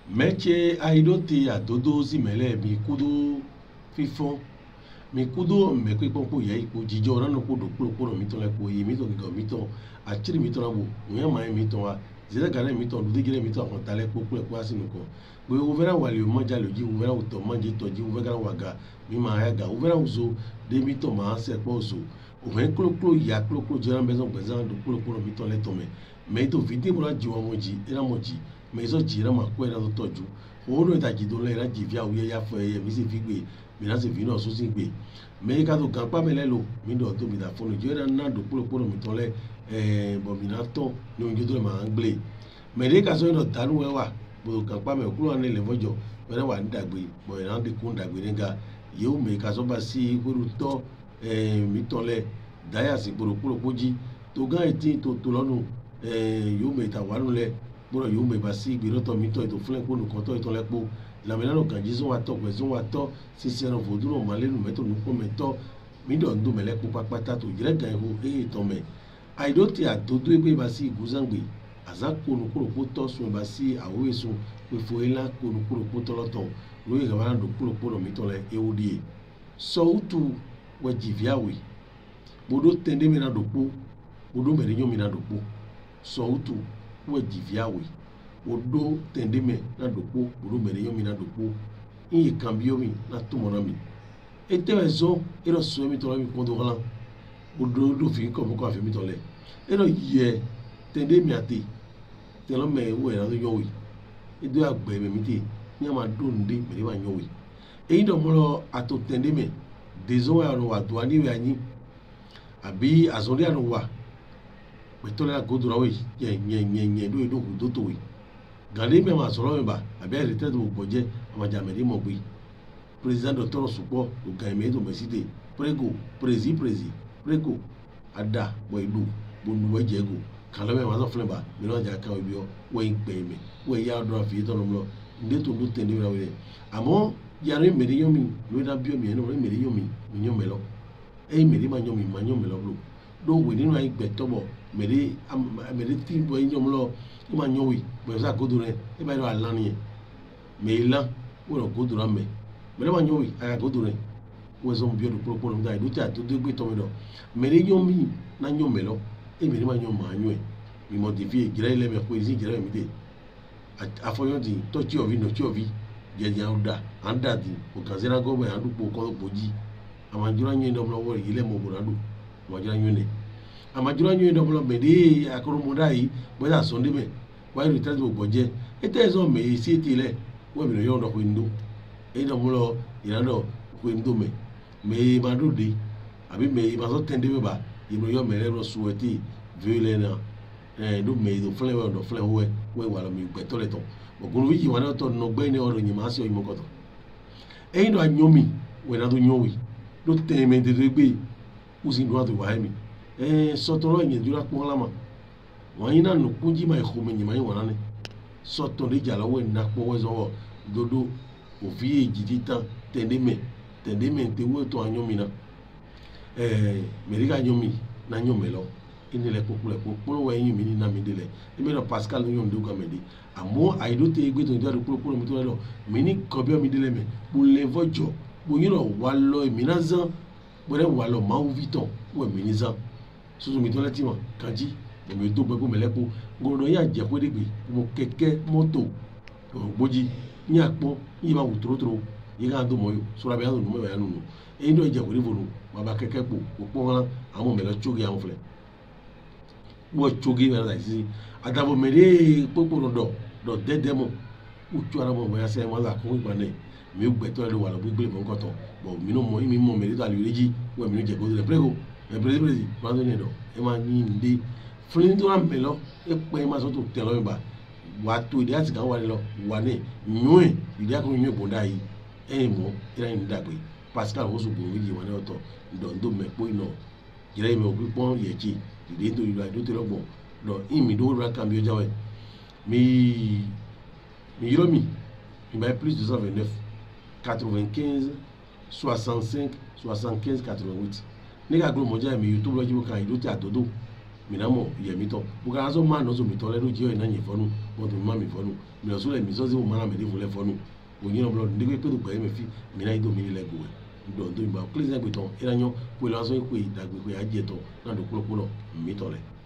Meche aidote adodo zimele mi kudo fifon mi kudo me kwe pompo ye ipo jijo rano kudo kuro mi ton le po yi mi ton go mi ton achiri mi ton la bo uyan ma mi ton wa zira gane mi ton du gire mi ton kon tale po po asinu ko we uvera wali o manja loji uvera o to manje to ji uvera waga mi ma ya ga uvera uzo de mi ton ma se po uzo o me klo ya klo jira bezon bezan do kuro mi ton le ton me to vidi mo la ji wa moji era moji me zo jira ma ko era to toju oro itaji do le ra ji via uye ya fo eye mi se fi gbe mi na se fi no so si gbe me ka to gan pa me le lo mi do to mi da fonu jira na do kuro mi ton le bo mi na to ni ojo do ma ngble me de ka so no danu we wa bo gan pa me kuro ni le vojo me na wa ndagbe bo na de kun dagbe ni ga yo me ka so ba si kuru to mi ton le daya si kuro poji to gan eti to lonu yo me ta wanu le boro yo me ba si gbero to mi to to flen ko nu ko to le po la me no kan jizo wa to pe zo wa to si se no voduro ma le nu me to nu ko me to mi do ndu me le po papata to jire gan ho to me I don't think adodo egbe ba si iguzangbe azako nu kuro po to sun ba si awo esun pe fo ela ko nu kuro po to loto lo ye ga do kuro mi to le eodie so utu we jiviawe bodo tende mi na do po bodo me nyo mi na do po so utu we jiviawe bodo tende me na do po bodo me nyo mi na do po in cambio mi na to mona mi ete ezo ero so mi to le mi kondo hala bodo do fi ko ko afi mi to le ero ye tende mi ate telo me we na do yowi edo agbe me mi te ni ma do nde me ba yowi eyin do mo lo ato tende me dezo wa ro wa do ani we anyi àbí azonde anu wa beto la godura we nye do do to we gale me ma sọ̀rọ̀ me ba àbí retraite bo boje ama jamedi mo gbe president docteur supo o ga me do mesite prego ada bo ilu bo nu we jego kala me ma so flen ba mi no ja ka obi o we gbe me we ya do afi to lo nde to do tende ra we àmọ́ yare me de yomi lo da bio mi no me de yomi mi nyo me lo meri ma nyomi lo blo do we nínú ai gbe tobo meri ti bo nyom lo ma nyowi bo za godure e ba do alan yen me la wo ro godura me ma nyowi aga godure wo zo mbio do proporo mi da do ti ato do gbe to me do meri nyomi na nyome lo meri ma nyom ma nyo mi modify gira ile me ko izi gira mi de afoyo di to chi ovi no chi ovi je je anda di o kazera go be andu po ko boji amajura nyo ndo blo wori ile mo buradu amajura nyo ne amajura nyo ndo blo mede akoro modai boya sonde me wa retraite bo boje ete zo me si etile wo bi no yo ndo ko ndo e ndo blo irado ko ndo me madude abi me ma so tende me ba ibro yo me ro sueti violena do me do fle we wala mi gbe to le ton ogunu wi wa na to no gbe ni oro nyi ma si o imo koto e ndo anyomi we na do nyowi do teme de gbe usi ndo ado wa mi sotoro yin dura pon lama won yin na nu kunji ma ko me yin ma yin wona ni soto le jala we na po we zo dodo o fi ejidi tan tende me te wo to anyomi na meriga anyomi na anyome lo inile popolo we yin mi ni na mi dele e me no Pascal no yon do ga me de amo aido te egbe to jaro popolo mi to lo mi ni ko bi o mi dele me bu le vojo bonyiro walo eminazan bore walo ma uviton wo eminizan susu mi to leti mo kanji mo mi to gbe ko melepo ngono ya je ko degbe mo keke moto boji ni apo yi ma wutrotro yi ga do moyo sura be anu mo be anu no e ndo je ko ri volu ma ba keke po opo ran àwọn me lo chogi àwọn fle wo chogi na la si adabo mere poporo do dedemo uchu ara mo ya se mo la ko igba ne mi o gbe to le wa lo gbegbe mo nkan to bo mi no mo mi mo me to ali reji we mi no je go le prego prezi ma do ni do e ma ni nde flin do am lo e pe ma so to te lo ba wa to ide ati kan wa lo wa ni nyun ide akun nyun bonda yi mo ira ni dagbe Pascal wo so bo wi wa ni oto ndo me po ino ire mi o bi pon ye ji ide to ilo do te lo gbon do imi do ra cambio jawe mi yomi il m'a plus de 229 95 65 75 88 nigga glo moja mi YouTube lo jibo kan ido ti adodo minamo yemito buka aso ma no so mito le do je na yin fonu mo to ma mi fonu mi so le mi so si mo ma na me de fun le fonu onyin no blood ndeke pe do gbe me fi mi na ido mi le go do do imba klese gbe ton ira yan pe lo aso pe dagbe pe aje to na do kulo mi to le